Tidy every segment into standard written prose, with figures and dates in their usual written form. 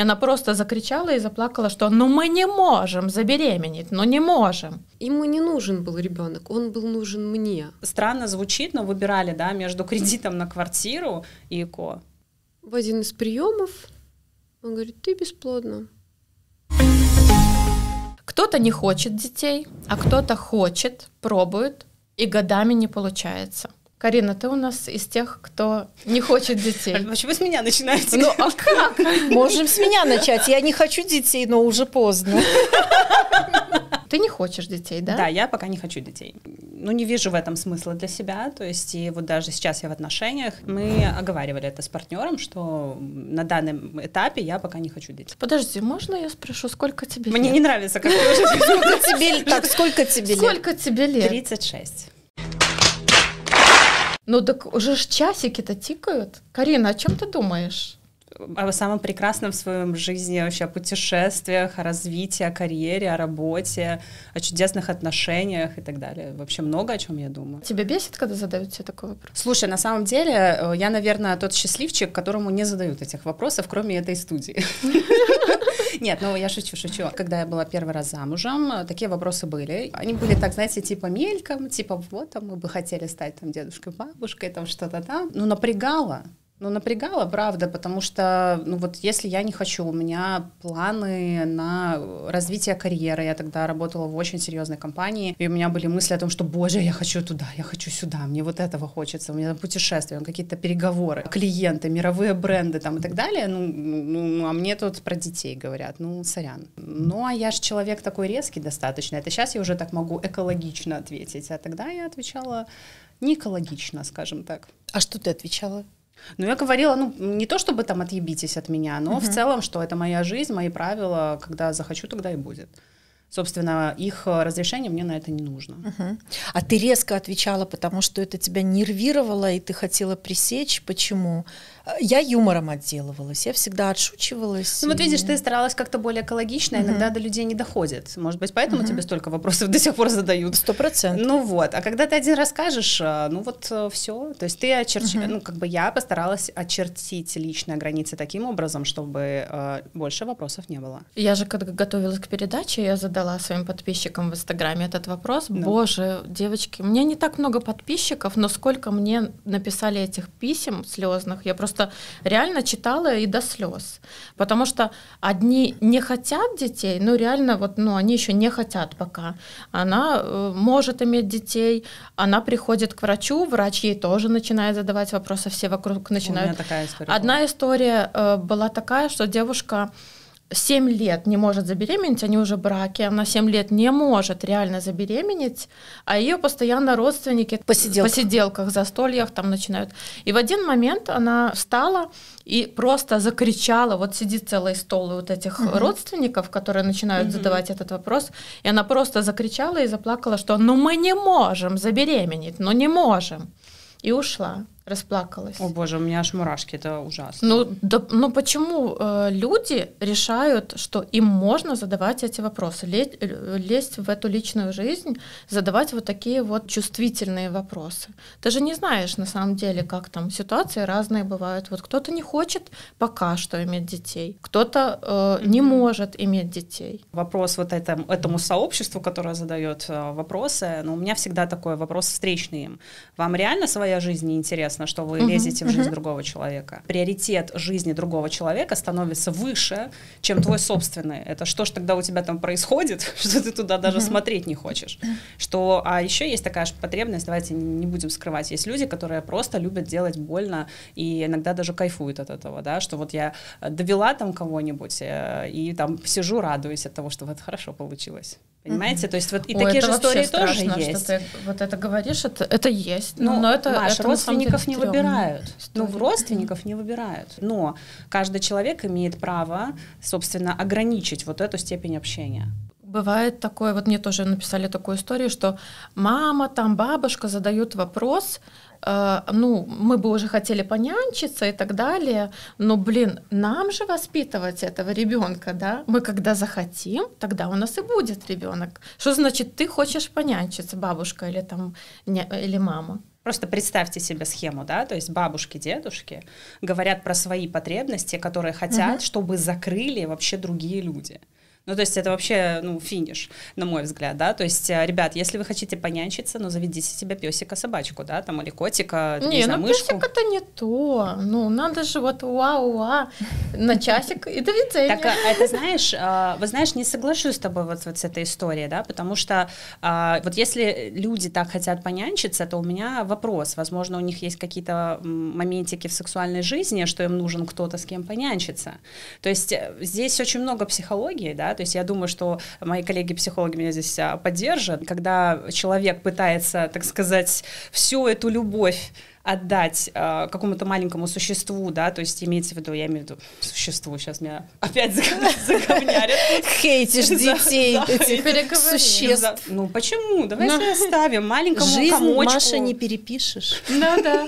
И она просто закричала и заплакала, что ну мы не можем забеременеть, ну не можем. Ему не нужен был ребенок, он был нужен мне. Странно звучит, но выбирали, да, между кредитом на квартиру и ЭКО. В один из приемов он говорит: ты бесплодна. Кто-то не хочет детей, а кто-то хочет, пробует, и годами не получается. Карина, ты у нас из тех, кто не хочет детей. Почему с меня начинаете? Ну а как? Можем с меня начать. Я не хочу детей, но уже поздно. Ты не хочешь детей, да? Да, я пока не хочу детей. Ну, не вижу в этом смысла для себя. То есть, и вот даже сейчас я в отношениях. Мы оговаривали это с партнером, что на данном этапе я пока не хочу детей. Подожди, можно я спрошу, сколько тебе Мне лет? не нравится, как ты уже... Сколько тебе лет? Сколько тебе лет? 36. Ну так уже ж часики-то тикают. Карина, о чем ты думаешь? О самом прекрасном в своем жизни, вообще о путешествиях, о развитии, о карьере, о работе, о чудесных отношениях и так далее. Вообще много о чем я думаю. Тебя бесит, когда задают тебе такой вопрос? Слушай, на самом деле, я, наверное, тот счастливчик, которому не задают этих вопросов, кроме этой студии. Нет, ну я шучу. Когда я была первый раз замужем, такие вопросы были. Они были так, знаете, типа мельком, типа вот там мы бы хотели стать там дедушкой, бабушкой, там что-то там. Ну, напрягало, правда, потому что, ну вот если я не хочу, у меня планы на развитие карьеры, я тогда работала в очень серьезной компании, и у меня были мысли о том, что, боже, я хочу туда, я хочу сюда, мне вот этого хочется, у меня там путешествия, какие-то переговоры, клиенты, мировые бренды там и так далее, а мне тут про детей говорят, сорян. Ну, а я же человек такой резкий достаточно, это сейчас я уже так могу экологично ответить, а тогда я отвечала не экологично, скажем так. А что ты отвечала? Ну, я говорила, не то чтобы там отъебитесь от меня, но в целом, что это моя жизнь, мои правила, когда захочу, тогда и будет. Собственно, их разрешение мне на это не нужно. А ты резко отвечала, потому что это тебя нервировало, и ты хотела пресечь. Почему? Я юмором отделывалась, я всегда отшучивалась. Ну вот видишь, ты старалась как-то более экологично, иногда до людей не доходит. Может быть, поэтому тебе столько вопросов до сих пор задают. 100%. Ну вот, а когда ты один раз скажешь, все. То есть ты я постаралась очертить личные границы таким образом, чтобы больше вопросов не было. Я же, когда готовилась к передаче, я задала своим подписчикам в Инстаграме этот вопрос. Да. Боже, девочки, у меня не так много подписчиков, но сколько мне написали этих писем слезных, я просто реально читала и до слез. Потому что одни не хотят детей, реально, они еще не хотят пока. Она может иметь детей, она приходит к врачу, врач ей тоже начинает задавать вопросы, все вокруг начинают. У меня такая история Одна история была такая, что девушка 7 лет не может забеременеть, они уже в браке, она 7 лет не может реально забеременеть, а ее постоянно родственники в посиделках, застольях там начинают. И в один момент она встала и просто закричала, вот сидит целый стол вот этих родственников, которые начинают задавать этот вопрос, и она просто закричала и заплакала, что мы не можем забеременеть, не можем. И ушла, расплакалась. О боже, у меня аж мурашки, это ужасно. Почему люди решают, что им можно задавать эти вопросы, лезть в эту личную жизнь, задавать вот такие вот чувствительные вопросы? Ты же не знаешь на самом деле, как там ситуации разные бывают. Вот кто-то не хочет пока что иметь детей, кто-то не может иметь детей. Вопрос вот этому сообществу, которое задает вопросы, у меня всегда такой вопрос встречный им. Вам реально своя жизнь неинтересна, что вы лезете в жизнь другого человека? Приоритет жизни другого человека становится выше, чем твой собственный. Это что ж тогда у тебя там происходит, что ты туда даже смотреть не хочешь? А еще есть такая же потребность, давайте не будем скрывать, есть люди, которые просто любят делать больно и иногда даже кайфуют от этого, да, что вот я довела там кого-нибудь и там сижу, радуюсь от того, что вот хорошо получилось. Понимаете? То есть вот и такие же истории тоже есть. Что ты вот это говоришь, это есть. Маш, родственников не выбирают. Родственников не выбирают. Но каждый человек имеет право, собственно, ограничить вот эту степень общения. Бывает такое, вот мне тоже написали такую историю, что мама, там бабушка задают вопрос, мы бы уже хотели понянчиться и так далее, но, нам же воспитывать этого ребенка, да? Мы когда захотим, тогда у нас и будет ребенок. Что значит, ты хочешь понянчиться, бабушка или мама? Просто представьте себе схему, да, то есть бабушки, дедушки говорят про свои потребности, которые хотят, чтобы закрыли вообще другие люди. Ну, то есть это вообще, финиш, на мой взгляд, да, то есть, ребят, если вы хотите понянчиться, заведите себе песика, собачку, да, там, или котика, не знаю, мышку. Песик это не то, надо же вот уа-уа на часик и до видения. Так, это знаешь, не соглашусь с тобой вот с этой историей, да, потому что вот если люди так хотят понянчиться, то у меня вопрос, возможно, у них есть какие-то моментики в сексуальной жизни, что им нужен кто-то, с кем понянчиться, то есть здесь очень много психологии, да, то есть я думаю, что мои коллеги-психологи меня здесь поддержат, когда человек пытается, так сказать, всю эту любовь отдать какому-то маленькому существу, да, то есть я имею в виду существу, сейчас меня опять заговнярят. Хейтишь детей, этих существ. Почему? Давайте оставим маленькому комочку. Жизнь, Маша, не перепишешь. Да.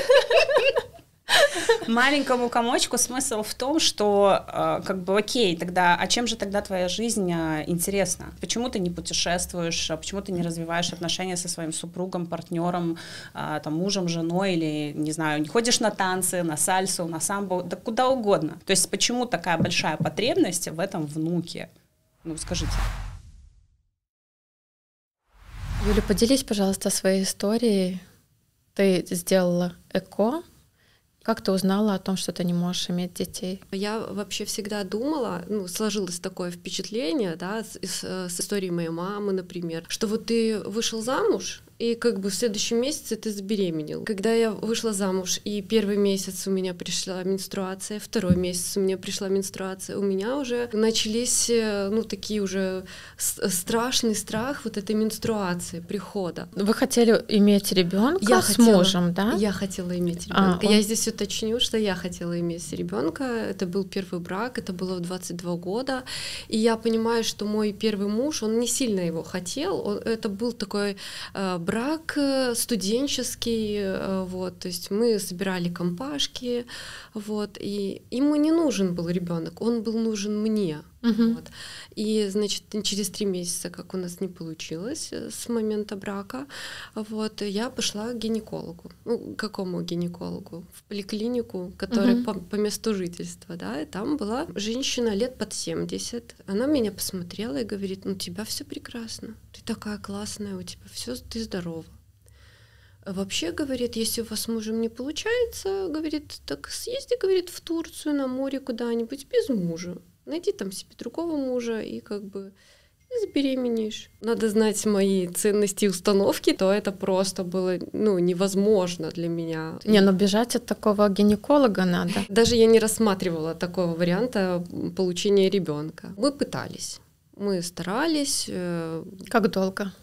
Маленькому комочку смысл в том, что окей, тогда, а чем же тогда твоя жизнь интересна? Почему ты не путешествуешь, почему ты не развиваешь отношения со своим супругом, партнером, там, мужем, женой, или, не знаю, не ходишь на танцы, на сальсу, на самбо, да куда угодно. То есть почему такая большая потребность в этом внуке? Скажите. Юля, поделись, пожалуйста, своей историей. Ты сделала ЭКО. Как ты узнала о том, что ты не можешь иметь детей? Я вообще всегда думала, сложилось такое впечатление, да, с историей моей мамы, например, что вот ты вышел замуж, и как бы в следующем месяце ты забеременел. Когда я вышла замуж, и первый месяц у меня пришла менструация, второй месяц у меня пришла менструация, у меня уже начались, такие уже страшный страх вот этой менструации, прихода. Вы хотели иметь ребенка с мужем, да? Я хотела иметь ребенка. Я здесь уточню, что я хотела иметь ребенка. Это был первый брак, это было в 22 года. И я понимаю, что мой первый муж, он не сильно его хотел. Это был такой брак студенческий, вот, то есть мы собирали компашки, вот, и ему не нужен был ребенок, он был нужен мне. Вот. И, значит, через 3 месяца, как у нас не получилось с момента брака, вот, я пошла к гинекологу. К какому гинекологу? В поликлинику, которая по месту жительства, да, и там была женщина лет под 70. Она меня посмотрела и говорит: у тебя все прекрасно, ты такая классная, у тебя все, ты здорова. Вообще, говорит, если у вас с мужем не получается, говорит, так съезди, говорит, в Турцию, на море куда-нибудь без мужа. Найди там себе другого мужа и как бы забеременеешь. Надо знать мои ценности и установки, то это просто было, невозможно для меня. Бежать от такого гинеколога надо. Даже я не рассматривала такого варианта получения ребенка. Мы пытались, мы старались. Как долго?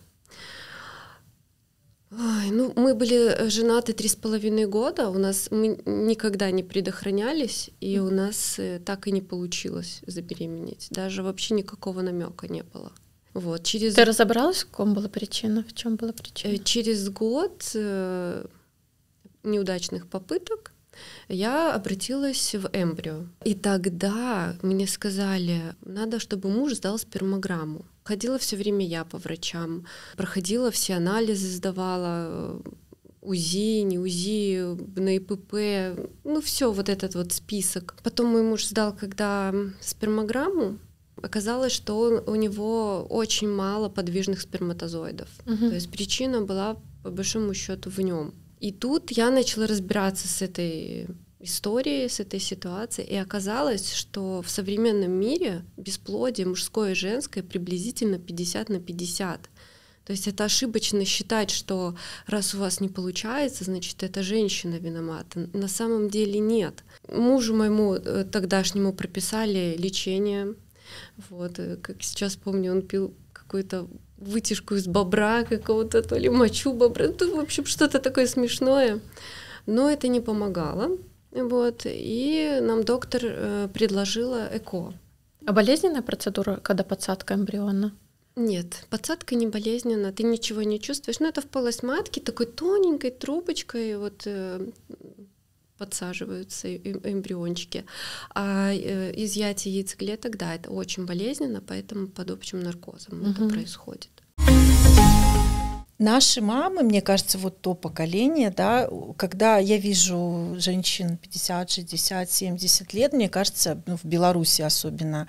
Мы были женаты 3,5 года, мы никогда не предохранялись, и у нас так и не получилось забеременеть. Даже вообще никакого намека не было. Вот, Ты разобралась, в чем была причина? Через год неудачных попыток я обратилась в эмбрио. И тогда мне сказали, надо, чтобы муж сдал спермограмму. Ходила все время я по врачам, проходила все анализы, сдавала УЗИ, не УЗИ, на ИПП, все вот этот вот список. Потом мой муж сдал, когда спермограмму, оказалось, что у него очень мало подвижных сперматозоидов. То есть причина была, по большому счету, в нем. И тут я начала разбираться с этой историей, с этой ситуацией, и оказалось, что в современном мире бесплодие мужское и женское приблизительно 50/50. То есть это ошибочно считать, что раз у вас не получается, значит, это женщина виновата. На самом деле нет. Мужу моему тогдашнему прописали лечение. Вот, как сейчас помню, он пил какую-то вытяжку из бобра какого-то, то ли мочу бобра, в общем, что-то такое смешное. Но это не помогало. Вот, и нам доктор предложила ЭКО. А болезненная процедура, когда подсадка эмбриона? Нет, подсадка не болезненна, ты ничего не чувствуешь. Это в полость матки такой тоненькой трубочкой вот подсаживаются эмбриончики. А изъятие яйцеклеток, да, это очень болезненно, поэтому под общим наркозом это происходит. Наши мамы, мне кажется, вот то поколение, да, когда я вижу женщин 50, 60, 70 лет, мне кажется, в Беларуси особенно,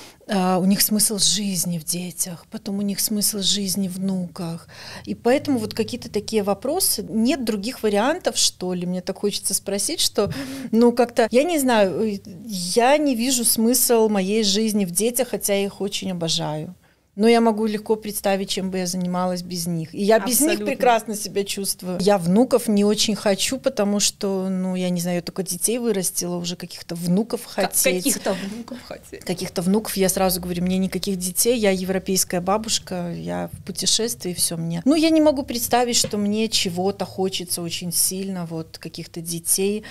у них смысл жизни в детях, потом у них смысл жизни в внуках. И поэтому вот какие-то такие вопросы, нет других вариантов, что ли, мне так хочется спросить, что, ну, как-то, я не знаю, я не вижу смысл моей жизни в детях, хотя я их очень обожаю. Но я могу легко представить, чем бы я занималась без них. И я без них прекрасно себя чувствую. Я внуков не очень хочу, потому что, ну, я не знаю, я только детей вырастила, уже каких-то внуков хотеть. Каких-то внуков хотеть. Каких-то внуков, я сразу говорю, мне никаких детей, я европейская бабушка, я в путешествии, все мне. Ну, я не могу представить, что мне чего-то хочется очень сильно, вот, каких-то детей.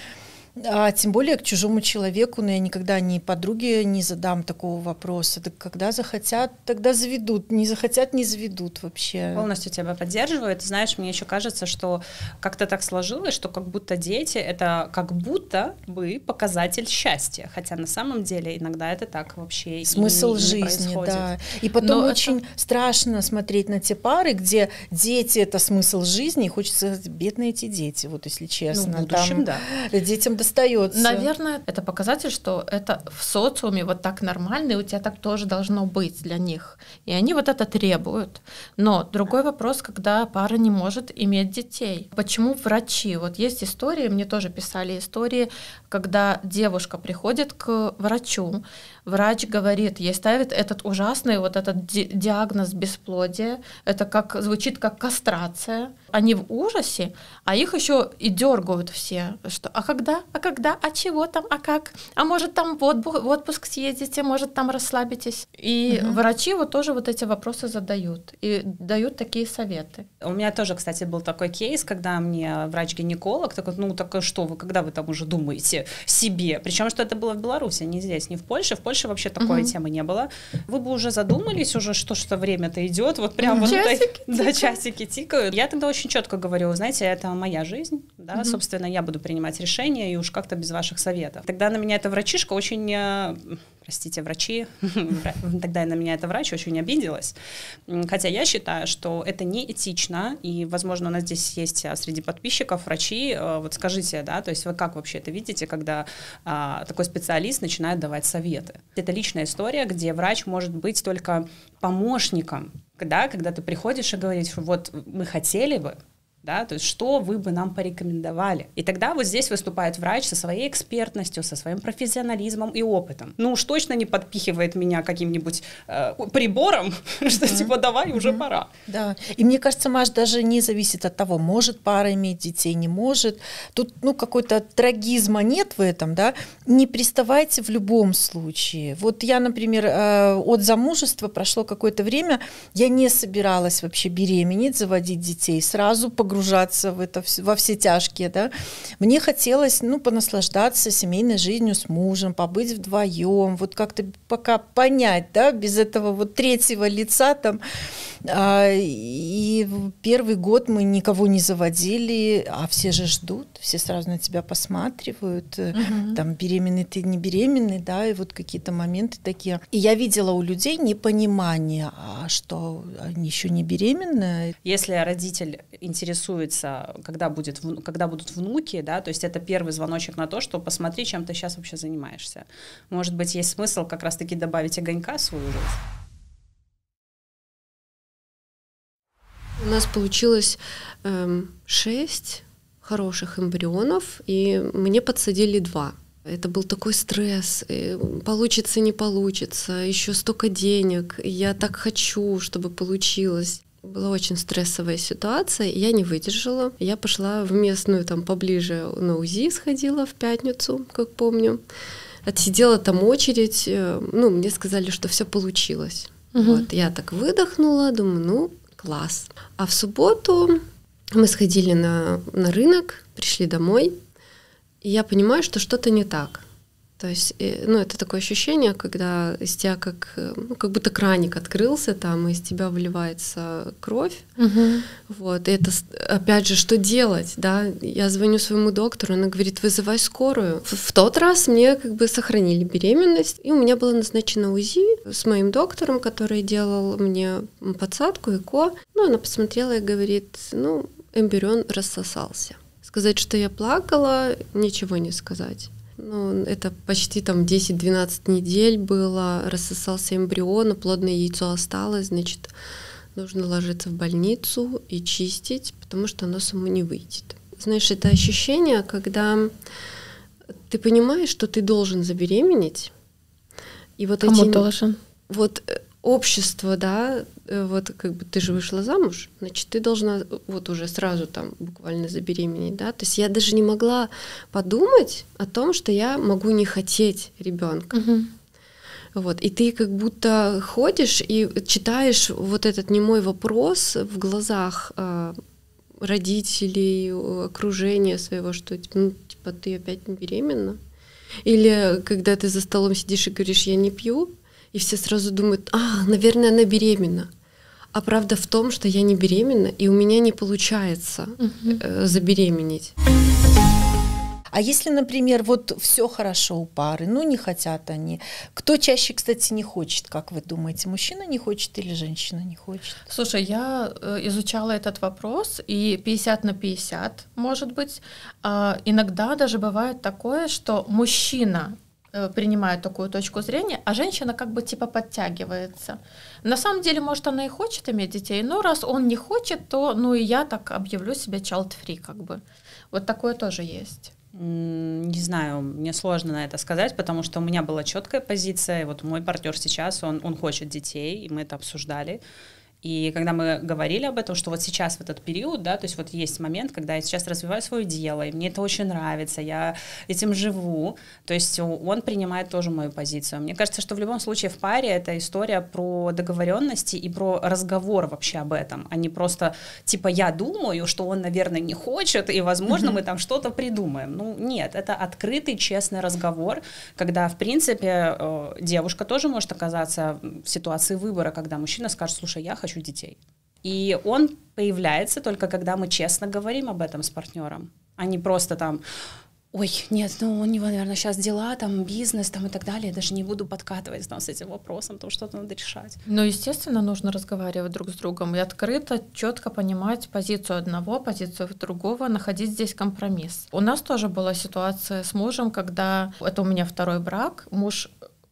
А тем более к чужому человеку, но я никогда ни подруге не задам такого вопроса. Так когда захотят, тогда заведут, не захотят, не заведут вообще. Полностью тебя поддерживаю. Ты знаешь, мне еще кажется, что как-то так сложилось, что как будто дети — это как будто бы показатель счастья, хотя на самом деле иногда это так вообще смысл не жизни, происходит. да. И потом очень страшно смотреть на те пары, где дети — это смысл жизни, и хочется сказать, бедные эти дети, вот если честно. Ну, в будущем, там да. Детям достается. Наверное, это показатель, что это в социуме вот так нормально, и у тебя так тоже должно быть для них. И они вот это требуют. Но другой вопрос, когда пара не может иметь детей. Почему врачи? Вот есть истории, мне тоже писали истории, когда девушка приходит к врачу, врач говорит, ей ставит этот ужасный вот этот диагноз бесплодия, это как звучит как кастрация. Они в ужасе, а их еще и дергают все, что а когда, а чего там, а как, а может там в отпуск съездите, может там расслабитесь. И врачи вот тоже вот эти вопросы задают и дают такие советы. У меня тоже, кстати, был такой кейс, когда мне врач-гинеколог такой, ну так что вы, когда вы там уже думаете себе, причем что это было в Беларуси, не здесь, не в Польше. В Польше вообще такой темы не было. Вы бы уже задумались уже, что время-то идет, вот прям вот часики тикают. Я тогда очень четко говорю, знаете, это моя жизнь, да, собственно, я буду принимать решения и уж как-то без ваших советов. Тогда на меня эта врачишка очень, простите, врачи, тогда на меня эта врач очень обиделась, хотя я считаю, что это неэтично, и, возможно, у нас здесь есть среди подписчиков врачи, вот скажите, да, то есть вы как вообще это видите, когда такой специалист начинает давать советы? Это личная история, где врач может быть только помощником, да, когда ты приходишь и говоришь, вот мы хотели бы, да, то есть что вы бы нам порекомендовали. И тогда вот здесь выступает врач со своей экспертностью, со своим профессионализмом и опытом. Ну уж точно не подпихивает меня каким-нибудь прибором, что типа давай, уже пора. Да, и мне кажется, Маш, даже не зависит от того, может пара иметь детей, не может. Тут, ну, какой-то трагизма нет в этом, да. Не приставайте в любом случае. Вот я, например, от замужества прошло какое-то время, я не собиралась вообще беременеть, заводить детей, сразу погружаться в это, во все тяжкие, да. Мне хотелось, ну, понаслаждаться семейной жизнью с мужем, побыть вдвоем, вот как-то пока понять, да, без этого вот третьего лица там. И первый год мы никого не заводили, а все же ждут, все сразу на тебя посматривают, там, беременный ты, не беременный, да, и вот какие-то моменты такие. И я видела у людей непонимание, что они еще не беременны. Если родитель интересуется, когда будут внуки, да, то есть это первый звоночек на то, что посмотри, чем ты сейчас вообще занимаешься. Может быть, есть смысл как раз-таки добавить огонька в свою жизнь. У нас получилось 6 хороших эмбрионов, и мне подсадили 2. Это был такой стресс, получится, не получится, еще столько денег, я так хочу, чтобы получилось. Была очень стрессовая ситуация, и я не выдержала. Я пошла в местную, там поближе на УЗИ сходила в пятницу, как помню. Отсидела там очередь, ну, мне сказали, что все получилось. Вот, я так выдохнула, думаю, ну, класс. А в субботу мы сходили на рынок, пришли домой, и я понимаю, что что-то не так. То есть, ну, это такое ощущение, когда из тебя как будто краник открылся там, и из тебя выливается кровь. Вот, и это, опять же, что делать, да? Я звоню своему доктору, она говорит, вызывай скорую. В тот раз мне как бы сохранили беременность, и у меня было назначено УЗИ с моим доктором, который делал мне подсадку, ЭКО. Ну, она посмотрела и говорит, ну, эмбрион рассосался. Сказать, что я плакала, ничего не сказать. Ну, это почти там 10-12 недель было, рассосался эмбрион, плодное яйцо осталось, значит, нужно ложиться в больницу и чистить, потому что оно само не выйдет. Знаешь, это ощущение, когда ты понимаешь, что ты должен забеременеть, и вот Кому должен? Вот общество, да, вот как бы ты же вышла замуж, значит, ты должна вот уже сразу там буквально забеременеть, да, то есть я даже не могла подумать о том, что я могу не хотеть ребенка. Вот, и ты как будто ходишь и читаешь вот этот немой вопрос в глазах родителей, окружения своего, что ну, типа ты опять не беременна, или когда ты за столом сидишь и говоришь, я не пью, и все сразу думают, наверное, она беременна. А правда в том, что я не беременна, и у меня не получается забеременеть. А если, например, вот все хорошо у пары, ну не хотят они, кто чаще, кстати, не хочет, как вы думаете, мужчина не хочет или женщина не хочет? Слушай, я изучала этот вопрос, и 50/50, может быть. Иногда даже бывает такое, что мужчина принимает такую точку зрения, а женщина как бы типа подтягивается. На самом деле, может, она и хочет иметь детей, но раз он не хочет, то ну и я так объявлю себя child-free как бы. Вот такое тоже есть. Не знаю, мне сложно на это сказать, потому что у меня была четкая позиция, и вот мой партнер сейчас, он хочет детей, и мы это обсуждали. И когда мы говорили об этом, что вот сейчас в этот период, да, то есть вот есть момент, когда я сейчас развиваю свое дело, и мне это очень нравится, я этим живу, то есть он принимает тоже мою позицию. Мне кажется, что в любом случае в паре это история про договоренности и про разговор вообще об этом, а не просто типа я думаю, что он, наверное, не хочет, и, возможно, мы там что-то придумаем. Ну, нет, это открытый, честный разговор, когда, в принципе, девушка тоже может оказаться в ситуации выбора, когда мужчина скажет, слушай, я хочу детей. И он появляется только когда мы честно говорим об этом с партнером, а не просто там, ой, нет, ну у него, наверное, сейчас дела, там бизнес, там и так далее, я даже не буду подкатывать там, с этим вопросом, потому что что-то надо решать. Ну, естественно, нужно разговаривать друг с другом и открыто, четко понимать позицию одного, позицию другого, находить здесь компромисс. У нас тоже была ситуация с мужем, когда, это у меня второй брак, муж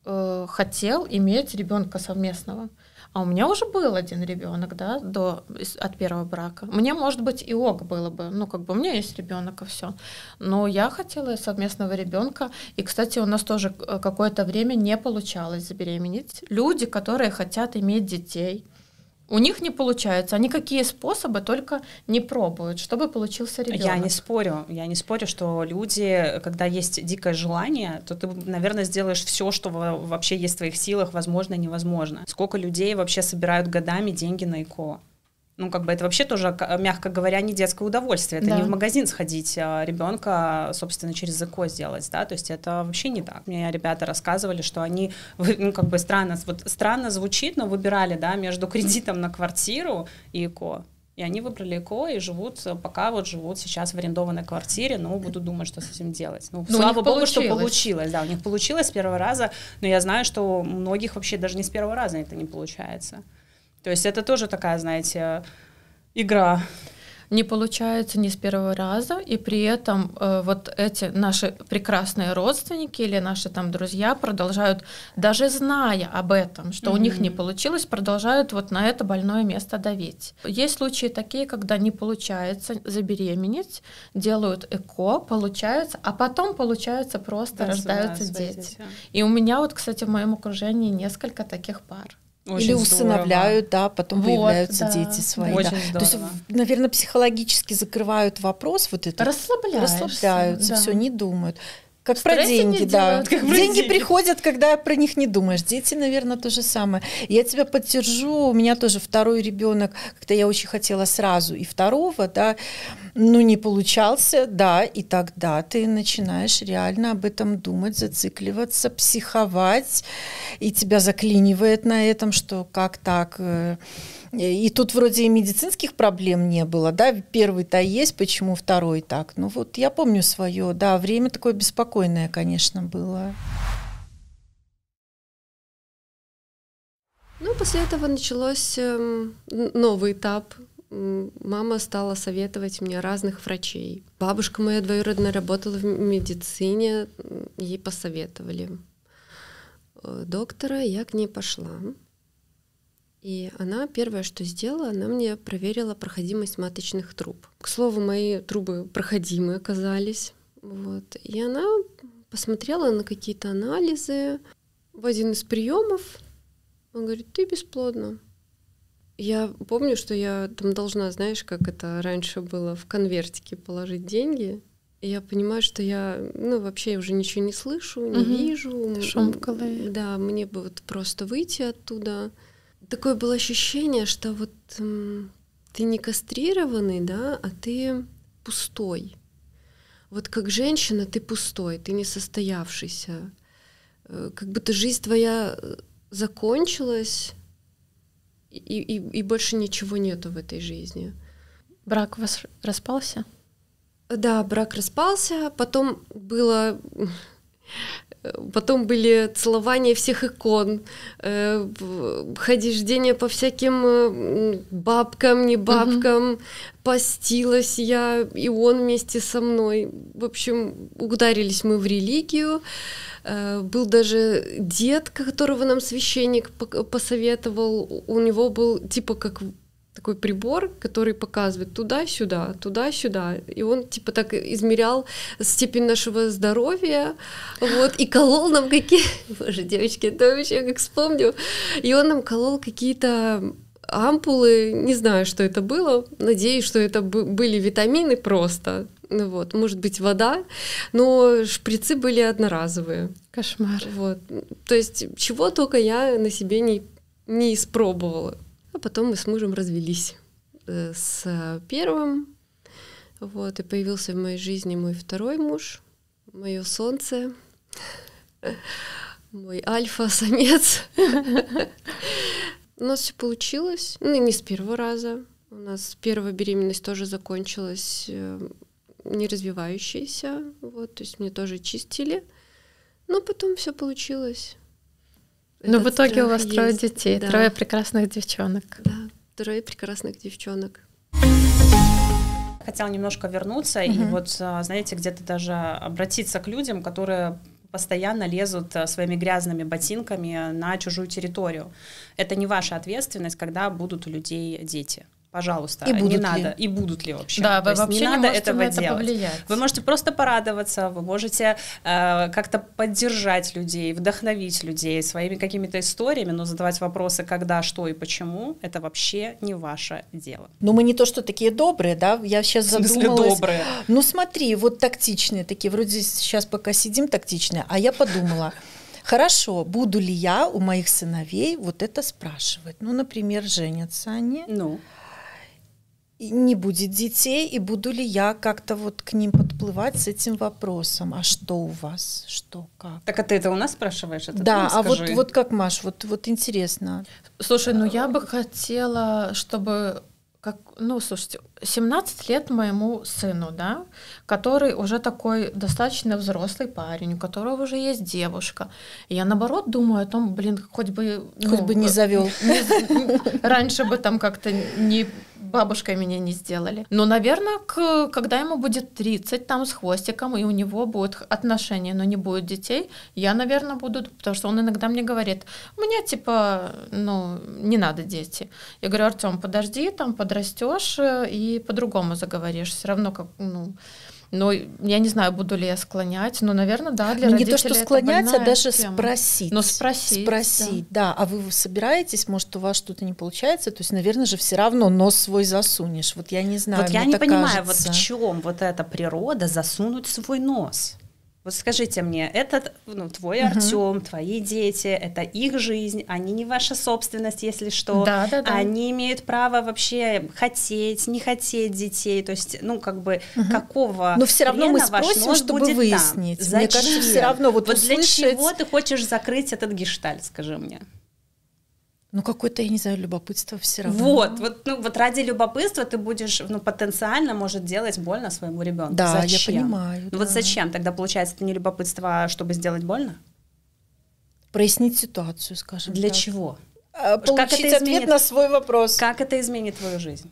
хотел иметь ребенка совместного. А у меня уже был один ребенок, да, от первого брака. Мне, может быть, и ок было бы. Ну, как бы у меня есть ребенок и все. Но я хотела совместного ребенка. И, кстати, у нас тоже какое-то время не получалось забеременеть. Люди, которые хотят иметь детей, у них не получается. Они какие способы только не пробуют, чтобы получился ребенок. Я не спорю, что люди, когда есть дикое желание, то ты, наверное, сделаешь все, что вообще есть в твоих силах, возможно, невозможно. Сколько людей вообще собирают годами деньги на ЭКО? Ну, как бы это вообще тоже, мягко говоря, не детское удовольствие. Это не в магазин сходить, а ребенка, собственно, через ЭКО сделать, да, то есть это вообще не так. Мне ребята рассказывали, что они, ну, как бы странно звучит, но выбирали, да, между кредитом на квартиру и ЭКО. И они выбрали ЭКО и живут сейчас в арендованной квартире, но буду думать, что с этим делать. Ну, слава богу, что получилось. Да, у них получилось с первого раза, но я знаю, что у многих вообще даже не с первого раза это не получается. То есть это тоже такая, знаете, игра. Не получается ни с первого раза, и при этом вот эти наши прекрасные родственники или наши там друзья продолжают, даже зная об этом, что у них не получилось, продолжают вот на это больное место давить. Есть случаи такие, когда не получается забеременеть, делают ЭКО, получается, а потом, получается, просто рождаются дети. И у меня вот, кстати, в моем окружении несколько таких пар. Очень или усыновляют, да, потом появляются дети свои. Очень да. То есть, наверное, психологически закрывают вопрос вот это. Расслабляются, да. Все, не думают. Как про деньги, да. Деньги приходят, когда про них не думаешь. Дети, наверное, то же самое. Я тебя поддержу. У меня тоже второй ребенок, когда я очень хотела сразу и второго, да. Ну, не получался, да, и тогда ты начинаешь реально об этом думать, зацикливаться, психовать, и тебя заклинивает на этом, что как так. И тут вроде и медицинских проблем не было, да, первый-то есть, почему второй так. Ну вот я помню свое, да, время такое беспокойное, конечно, было. Ну, после этого началось новый этап. Мама стала советовать мне разных врачей. Бабушка моя двоюродная работала в медицине, ей посоветовали доктора, я к ней пошла. И она первое, что сделала, она мне проверила проходимость маточных труб. К слову, мои трубы проходимые оказались. Вот. И она посмотрела на какие-то анализы. В один из приемов он говорит: ты бесплодна. Я помню, что я там должна, знаешь, как это раньше было, в конвертике положить деньги. И я понимаю, что я, вообще уже ничего не слышу, не вижу. Шум в голове. Да, мне бы вот просто выйти оттуда. Такое было ощущение, что вот ты не кастрированный, да, а ты пустой. Вот как женщина ты пустой, ты не состоявшийся. Как будто жизнь твоя закончилась, и больше ничего нету в этой жизни. Брак у вас распался? Да, брак распался, потом были целования всех икон, хождение по всяким бабкам, не бабкам, постилась я, и он вместе со мной. В общем, ударились мы в религию. Был даже дед, которого нам священник посоветовал. У него был типа как такой прибор, который показывает туда-сюда, туда-сюда. И он типа так измерял степень нашего здоровья, вот, и колол нам Боже, девочки, это вообще как вспомню. И он нам колол какие-то ампулы, не знаю, что это было, надеюсь, что это были витамины просто, вот, может быть, вода, но шприцы были одноразовые. Кошмар. Вот. То есть чего только я на себе не испробовала. А потом мы с мужем развелись с первым, вот, и появился в моей жизни мой второй муж, мое солнце, мой альфа-самец. У нас все получилось, не с первого раза. У нас первая беременность тоже закончилась не развивающейся, вот, то есть мне тоже чистили, но потом все получилось. Но в итоге у вас трое есть. детей, Да. 3 прекрасных девчонок. Да, 3 прекрасных девчонок. Хотела немножко вернуться и вот, знаете, где-то даже обратиться к людям, которые постоянно лезут своими грязными ботинками на чужую территорию. Это не ваша ответственность, когда будут у людей дети. Пожалуйста, и не надо. И будут ли вообще? Да, вы вообще не надо можете этого на это делать. повлиять. Вы можете просто порадоваться, вы можете как-то поддержать людей, вдохновить людей своими какими-то историями, но задавать вопросы, когда, что и почему, это вообще не ваше дело. Ну, мы не то, что такие добрые, да, я сейчас задумалась. Добрые? Ну, смотри, вот тактичные такие, вроде сейчас пока сидим тактичные, а я подумала, хорошо, буду ли я у моих сыновей вот это спрашивать? Ну, например, женятся они. Ну. И не будет детей, и буду ли я как-то вот к ним подплывать с этим вопросом? А что у вас? Что, как? Так а ты это у нас спрашиваешь? Это Да, ты а скажи. вот как, Маш, вот интересно. Слушай, я бы хотела, чтобы... слушайте, 17 лет моему сыну, да, который уже такой достаточно взрослый парень, у которого уже есть девушка. И я, наоборот, думаю о том, хоть бы не завел. Раньше бы там как-то не бабушкой меня не сделали. Но, наверное, когда ему будет 30 там с хвостиком, и у него будут отношения, но не будет детей, я, наверное, буду, потому что он иногда мне говорит, у меня не надо дети. Я говорю: Артём, подожди, там подрастешь и по-другому заговоришь. Все равно я не знаю, буду ли я склонять, но, наверное, да, для родителей не то, что склонять, а даже тема. спросить. Но спросить, да. А вы собираетесь, может, у вас что-то не получается? То есть, наверное же, все равно нос свой засунешь. Вот я не знаю, Вот я не понимаю, вот в чем вот эта природа засунуть свой нос. Вот скажите мне, это твой Артём, твои дети, это их жизнь, они не ваша собственность, если что. Да. Они имеют право вообще хотеть, не хотеть детей. То есть, какого Но все равно мы ваш спросим, нос чтобы будет выяснить. там? Мне кажется, все равно вот для чего ты хочешь закрыть этот гештальт, скажи мне? Какое-то, я не знаю, любопытство все равно. Вот ради любопытства ты будешь, потенциально может делать больно своему ребенку. Да, зачем? я понимаю. Вот зачем? Тогда, получается, это не любопытство, чтобы сделать больно? Прояснить ситуацию, скажем Для так. чего? Получить ответ на свой вопрос. Как это изменит твою жизнь?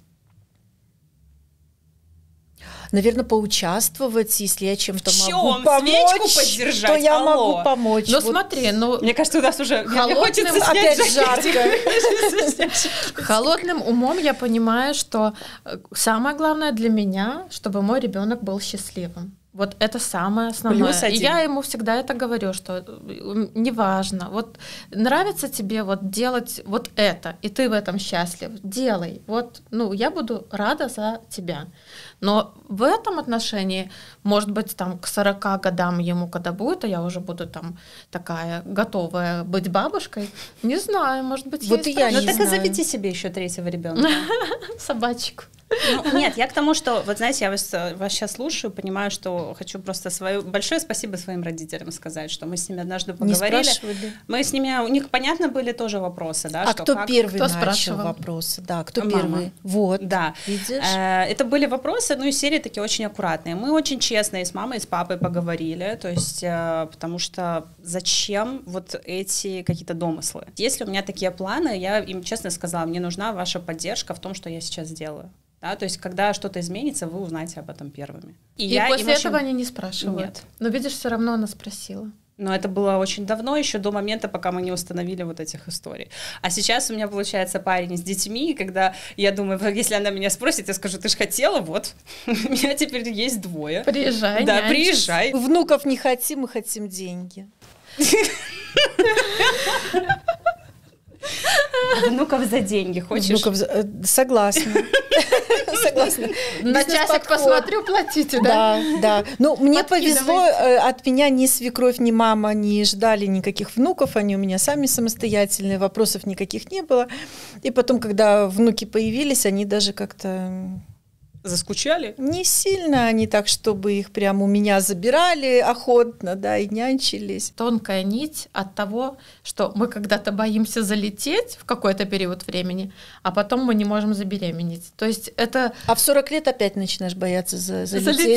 Наверное, поучаствовать, если я чем-то могу помочь, свечку поддержать, то я могу помочь. Смотри, мне кажется, у нас уже холодным, опять жарко. Холодным умом я понимаю, что самое главное для меня, чтобы мой ребенок был счастливым. Вот это самое основное. И я ему всегда это говорю, что неважно, вот нравится тебе вот делать вот это, и ты в этом счастлив, делай. Вот, я буду рада за тебя. Но в этом отношении, может быть, там к 40 годам ему когда будет, а я уже буду там такая готовая быть бабушкой, не знаю, может быть, вот и я не знаю. Так и заведи себе еще 3-го ребенка. Собачку. Нет, я к тому, что, вот знаете, я вас сейчас слушаю, понимаю, что хочу просто большое спасибо своим родителям сказать, что мы с ними однажды поговорили. Мы с ними, у них, понятно, были тоже вопросы, да. Кто первый начал вопросы? Да, кто первый? Вот, да. Видишь? Это были вопросы, из серии такие очень аккуратные. Мы очень честно и с мамой, и с папой поговорили, то есть, потому что зачем вот эти какие-то домыслы? Если у меня такие планы, я им честно сказала, мне нужна ваша поддержка в том, что я сейчас делаю. Да, то есть, когда что-то изменится, вы узнаете об этом первыми. И после этого они не спрашивают? Нет. Но видишь, все равно она спросила. Но это было очень давно, еще до момента, пока мы не установили вот этих историй. А сейчас у меня получается парень с детьми, и когда я думаю, если она меня спросит, я скажу, ты же хотела, вот, у меня теперь есть 2. Приезжай, да, приезжай. Внуков не хотим, мы хотим деньги. Внуков за деньги хочешь? Внуков согласна. Согласна. На часик посмотрю, платите, да? Да. Мне повезло, от меня ни свекровь, ни мама не ждали никаких внуков, они у меня сами самостоятельные, вопросов никаких не было. И потом, когда внуки появились, они даже как-то... Заскучали? Не сильно они так, чтобы их прямо у меня забирали охотно, да, и нянчились. Тонкая нить от того, что мы когда-то боимся залететь в какой-то период времени, а потом мы не можем забеременеть. То есть это... А в 40 лет опять начинаешь бояться залететь.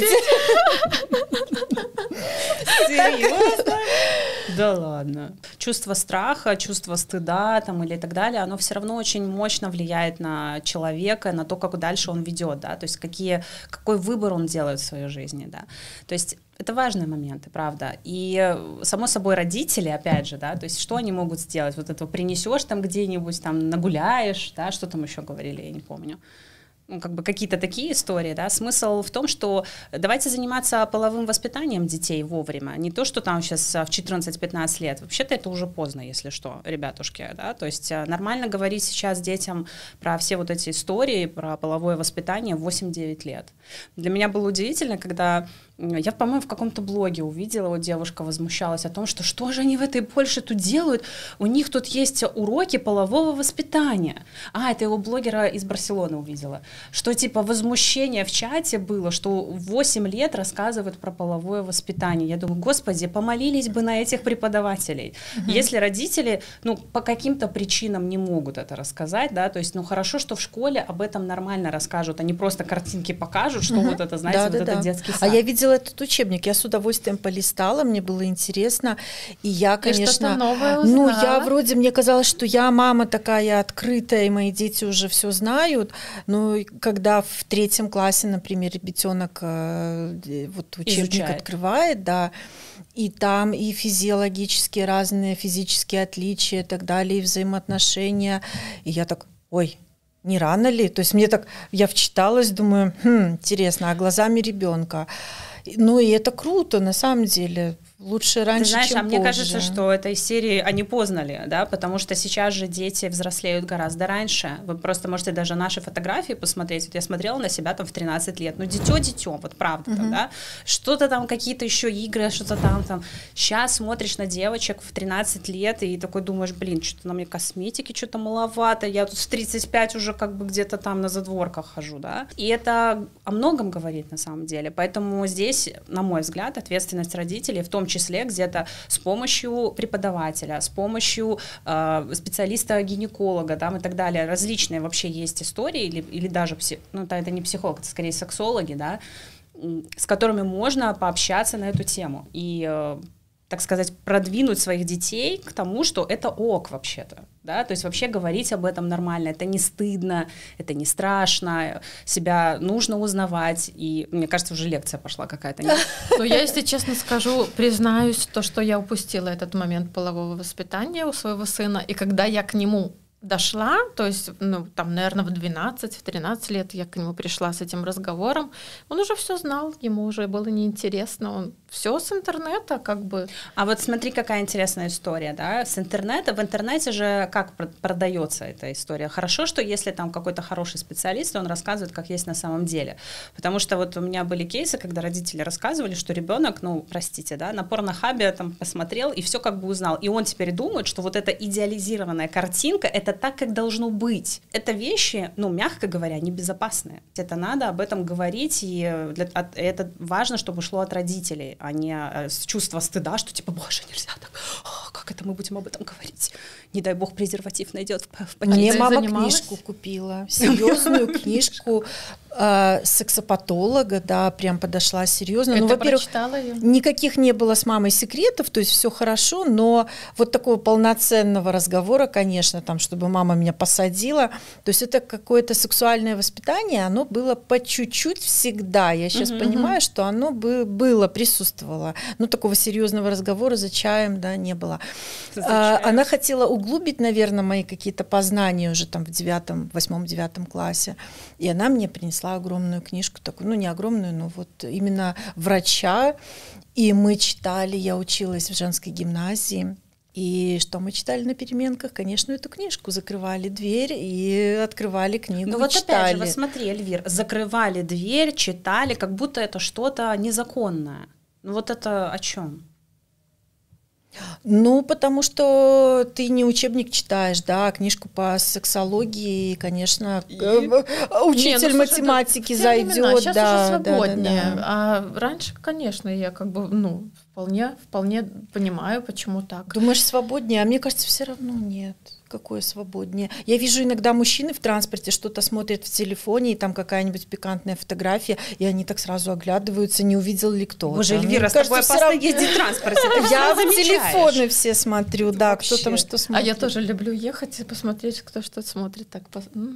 Серьезно? Да ладно. Чувство страха, чувство стыда там, или так далее, оно все равно очень мощно влияет на человека, на то, как дальше он ведет, да, то есть какой выбор он делает в своей жизни, да. То есть это важные моменты, правда. И, само собой, родители, опять же, да, то есть что они могут сделать? Вот это принесешь там где-нибудь, там нагуляешь, да, что там еще говорили, я не помню. Какие-то такие истории, да, смысл в том, что давайте заниматься половым воспитанием детей вовремя, не то, что там сейчас в 14-15 лет, вообще-то это уже поздно, если что, ребятушки, да, то есть нормально говорить сейчас детям про все вот эти истории, про половое воспитание в 8-9 лет. Для меня было удивительно, когда я, по-моему, в каком-то блоге увидела, вот девушка возмущалась о том, что же они в этой Польше тут делают, у них тут есть уроки полового воспитания. Это его блогера из Барселоны увидела. Что типа возмущение в чате было, что 8 лет рассказывают про половое воспитание. Я думаю, господи, помолились бы на этих преподавателей. Если родители, по каким-то причинам не могут это рассказать, да, то есть, хорошо, что в школе об этом нормально расскажут, они просто картинки покажут, что вот это, знаете, этот детский сад. А я видела этот учебник, я с удовольствием полистала, мне было интересно, и я, конечно, что-то новое узнала. Мне казалось, что я мама такая открытая, и мои дети уже все знают, но когда в 3 классе, например, ребенок вот учебник изучает. Открывает, да, и там и физиологические разные физические отличия и так далее, и взаимоотношения, и я так, не рано ли? То есть я вчиталась, думаю, интересно, а глазами ребенка. И это круто, на самом деле. лучше раньше, Ты знаешь, чем мне позже. кажется, что это из серии они познали, да, потому что сейчас же дети взрослеют гораздо раньше. Вы просто можете даже наши фотографии посмотреть. Вот я смотрела на себя там в 13 лет. Ну, дитё, вот правда, да. Что-то там, какие-то еще игры, что-то там. Сейчас смотришь на девочек в 13 лет и такой думаешь, блин, что-то на мне косметики что-то маловато. Я тут в 35 уже как бы где-то там на задворках хожу, да. И это о многом говорит на самом деле. Поэтому здесь, на мой взгляд, ответственность родителей, в том числе где-то с помощью преподавателя, с помощью специалиста-гинеколога там, и так далее. Различные вообще есть истории, или даже, это не психолог, это скорее сексологи, да, с которыми можно пообщаться на эту тему и, так сказать, продвинуть своих детей к тому, что это ок вообще-то, да, то есть вообще говорить об этом нормально, это не стыдно, это не страшно, себя нужно узнавать, и мне кажется, уже лекция пошла какая-то. Ну, я, если честно скажу, признаюсь, то, что я упустила этот момент полового воспитания у своего сына, и когда я к нему дошла, то есть, там, наверное, в 12-13 лет я к нему пришла с этим разговором, он уже все знал, ему уже было неинтересно, он все с интернета как бы. А вот смотри, какая интересная история, да, с интернета, в интернете же как продается эта история? Хорошо, что если там какой-то хороший специалист, он рассказывает, как есть на самом деле, потому что вот у меня были кейсы, когда родители рассказывали, что ребенок, простите, да, на порнохабе там посмотрел и все как бы узнал, и он теперь думает, что вот эта идеализированная картинка, это так, как должно быть. Это вещи, мягко говоря, небезопасные. Это надо об этом говорить, и это важно, чтобы шло от родителей, а не с чувства стыда, что типа, боже, нельзя так, как это мы будем об этом говорить? Не дай бог презерватив найдет в пакете. Мне мама книжку купила, серьезную книжку сексопатолога, да, прям подошла серьезно. Это во-первых, прочитала её? Никаких не было с мамой секретов, то есть все хорошо, но вот такого полноценного разговора, конечно, там, чтобы мама меня посадила, то есть это какое-то сексуальное воспитание, оно было по чуть-чуть всегда. Я сейчас понимаю, что оно было, присутствовало. Но такого серьезного разговора за чаем, да, не было. Она хотела углубить, наверное, мои какие-то познания уже там в 8-9 классе, и она мне принесла огромную книжку, такую, не огромную, но вот именно врача, и мы читали, я училась в женской гимназии, и что мы читали на переменках? Конечно, эту книжку, закрывали дверь и открывали книгу, вот читали. Опять же, вот смотри, Эльвир, закрывали дверь, читали, как будто это что-то незаконное. Вот это о чем? Потому что ты не учебник читаешь, да, книжку по сексологии, конечно, учитель математики зайдет. Сейчас да, уже свободнее. Да. А раньше, конечно, я как бы, вполне понимаю, почему так. Думаешь, свободнее, а мне кажется, все равно нет. Какое свободнее. Я вижу иногда мужчины в транспорте что-то смотрят в телефоне, и там какая-нибудь пикантная фотография, и они так сразу оглядываются, не увидел ли кто-то. Боже, Эльвира, с тобой опасно ездить в транспорте. Я в телефоны все смотрю, да, кто там что смотрит. А я тоже люблю ехать и посмотреть, кто что смотрит. Так,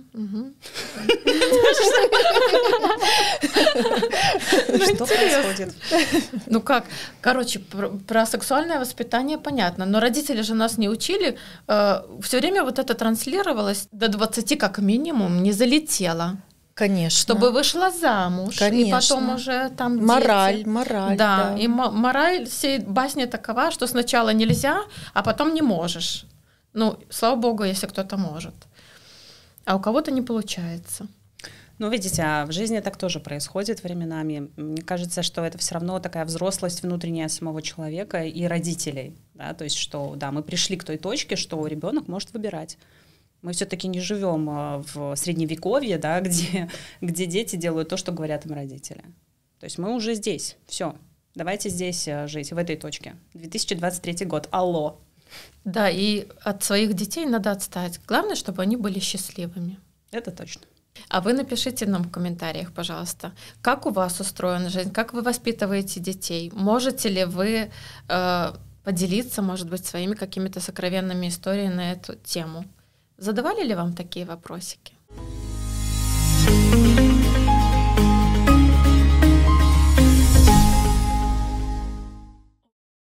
Что происходит? Короче, про сексуальное воспитание понятно, но родители же нас не учили. Все время вот это транслировалось до 20 как минимум, не залетело. Конечно. Чтобы вышла замуж. Конечно. И потом уже там мораль. Да, и мораль всей басни такова, что сначала нельзя, а потом не можешь. Слава богу, если кто-то может. А у кого-то не получается. Видите, в жизни так тоже происходит временами. Мне кажется, что это все равно такая взрослость внутренняя самого человека и родителей. Да? То есть, что мы пришли к той точке, что ребенок может выбирать. Мы все-таки не живем в средневековье, да, где дети делают то, что говорят им родители. То есть мы уже здесь. Все. Давайте здесь жить, в этой точке. 2023 год. Алло. Да, и от своих детей надо отстать. Главное, чтобы они были счастливыми. Это точно. А вы напишите нам в комментариях, пожалуйста, как у вас устроена жизнь, как вы воспитываете детей, можете ли вы поделиться, может быть, своими какими-то сокровенными историями на эту тему. Задавали ли вам такие вопросики?